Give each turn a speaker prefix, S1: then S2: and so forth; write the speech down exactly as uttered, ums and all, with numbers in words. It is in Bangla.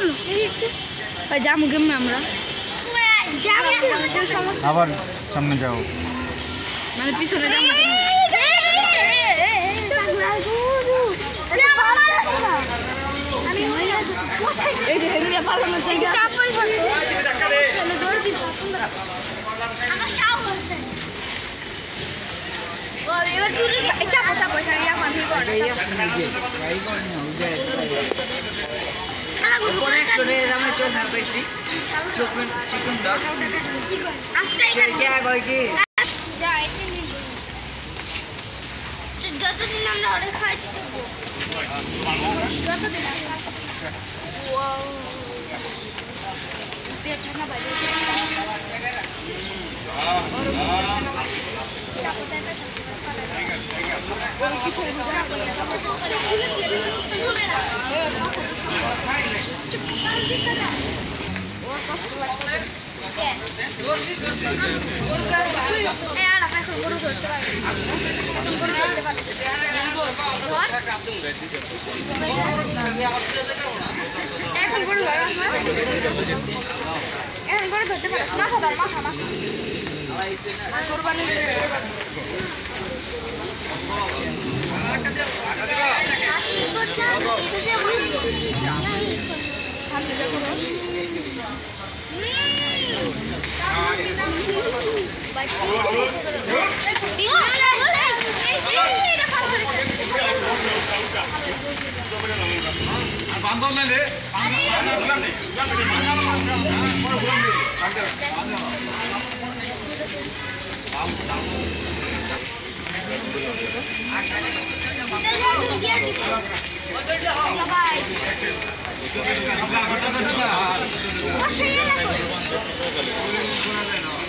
S1: যাবো কেমন আমরা
S2: আবার সামনে যাও
S1: মানে পিছনে যাবো এই যে হেঁটে পালানোর জায়গা এবার দূরে চাপো চাপো এখানে যতদিন আমরা অর্ডার খাই যতদিন এখন বড় এখন বড় ধরতে পারে মাথা ধর মাথা মাথা
S3: বান্ধব না রে
S1: বাই